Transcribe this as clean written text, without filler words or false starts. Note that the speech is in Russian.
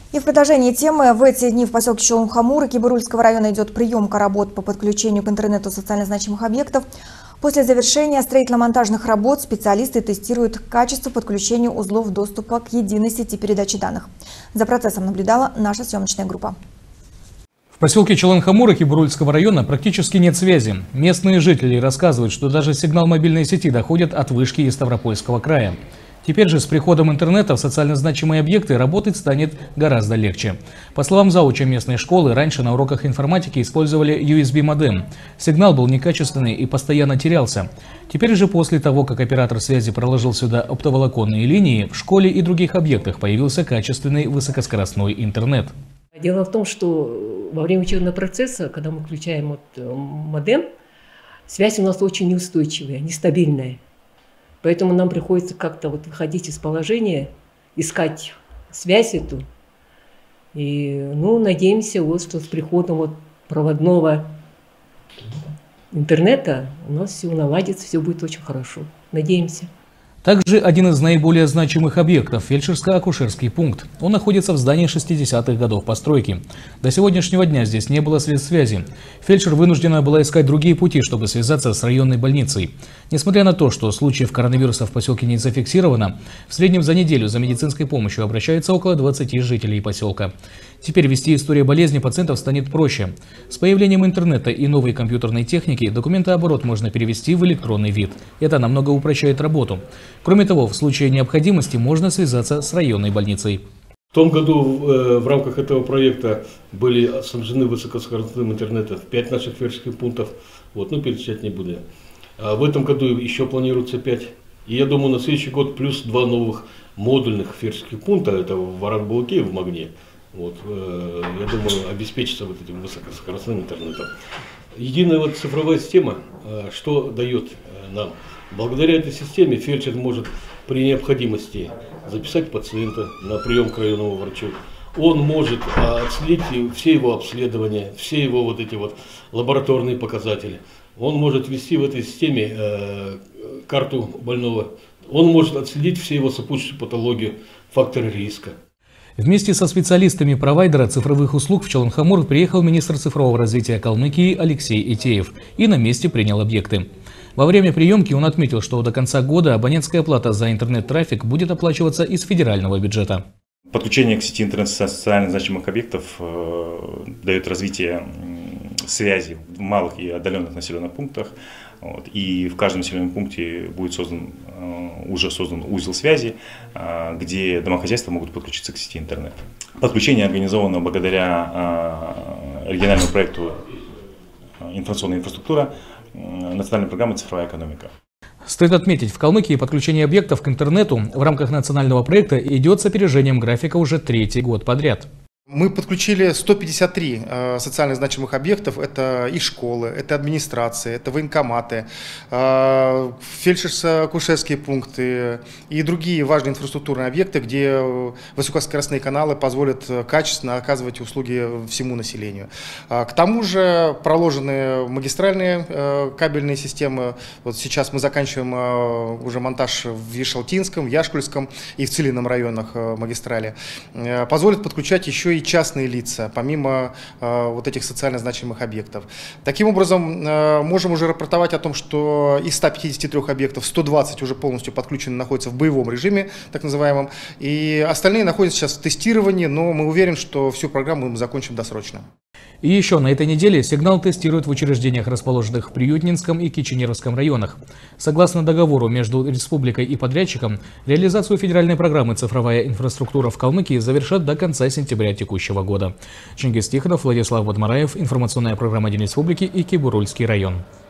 И в продолжении темы в эти дни в поселке Чолун-Хамур и Кибырульского района идет приемка работ по подключению к интернету социально значимых объектов. После завершения строительно-монтажных работ специалисты тестируют качество подключения узлов доступа к единой сети передачи данных. За процессом наблюдала наша съемочная группа. В поселке Чолун-Хамур и Кибырульского района практически нет связи. Местные жители рассказывают, что даже сигнал мобильной сети доходит от вышки из Ставропольского края. Теперь же с приходом интернета в социально значимые объекты работать станет гораздо легче. По словам зауча местной школы, раньше на уроках информатики использовали USB-модем. Сигнал был некачественный и постоянно терялся. Теперь же после того, как оператор связи проложил сюда оптоволоконные линии, в школе и других объектах появился качественный высокоскоростной интернет. Дело в том, что во время учебного процесса, когда мы включаем модем, связь у нас очень неустойчивая, нестабильная. Поэтому нам приходится как-то выходить из положения, искать связь эту. И надеемся, что с приходом проводного интернета у нас все наладится, все будет очень хорошо. Надеемся. Также один из наиболее значимых объектов – фельдшерско-акушерский пункт. Он находится в здании 60-х годов постройки. До сегодняшнего дня здесь не было средств связи. Фельдшер вынуждена была искать другие пути, чтобы связаться с районной больницей. Несмотря на то, что случаев коронавируса в поселке не зафиксировано, в среднем за неделю за медицинской помощью обращается около 20 жителей поселка. Теперь вести историю болезни пациентов станет проще. С появлением интернета и новой компьютерной техники документооборот можно перевести в электронный вид. Это намного упрощает работу. Кроме того, в случае необходимости можно связаться с районной больницей. В том году в рамках этого проекта были снабжены высокоскоростным интернетом 5 наших фельдшерских пунктов. Перечислять не буду. А в этом году еще планируется 5. И я думаю, на следующий год плюс 2 новых модульных фельдшерских пункта. Это в Оранбулаке и в Магне. Я думаю, обеспечится этим высокоскоростным интернетом. Единая цифровая система, что дает нам? Благодаря этой системе фельдшер может при необходимости записать пациента на прием к районному врачу. Он может отследить все его обследования, все его лабораторные показатели. Он может ввести в этой системе карту больного. Он может отследить все его сопутствующие патологии, факторы риска. Вместе со специалистами провайдера цифровых услуг в Чолун-Хамур приехал министр цифрового развития Калмыкии Алексей Итеев и на месте принял объекты. Во время приемки он отметил, что до конца года абонентская плата за интернет-трафик будет оплачиваться из федерального бюджета. Подключение к сети интернет социально значимых объектов дает развитие связи в малых и отдаленных населенных пунктах. И в каждом населенном пункте будет уже создан узел связи, где домохозяйства могут подключиться к сети интернет. Подключение организовано благодаря региональному проекту «Информационная инфраструктура» национальной программы «Цифровая экономика». Стоит отметить, в Калмыкии подключение объектов к интернету в рамках национального проекта идет с опережением графика уже 3-й год подряд. Мы подключили 153 социально значимых объектов. Это и школы, это администрации, это военкоматы, фельдшерско-акушерские пункты и другие важные инфраструктурные объекты, где высокоскоростные каналы позволят качественно оказывать услуги всему населению. К тому же проложены магистральные кабельные системы. Сейчас мы заканчиваем уже монтаж в Ешалтинском, в Яшкульском и в Целинном районах магистрали. Позволит подключать еще и частные лица, помимо этих социально значимых объектов. Таким образом, можем уже рапортовать о том, что из 153 объектов 120 уже полностью подключены, находятся в боевом режиме, так называемом, и остальные находятся сейчас в тестировании, но мы уверены, что всю программу мы закончим досрочно. И еще на этой неделе сигнал тестируют в учреждениях, расположенных в Приютнинском и Кичинеровском районах. Согласно договору между республикой и подрядчиком, реализацию федеральной программы «Цифровая инфраструктура» в Калмыкии завершат до конца сентября текущего года. Чингис Тихонов, Владислав Бадмараев, информационная программа День Республики и Кибырульский район.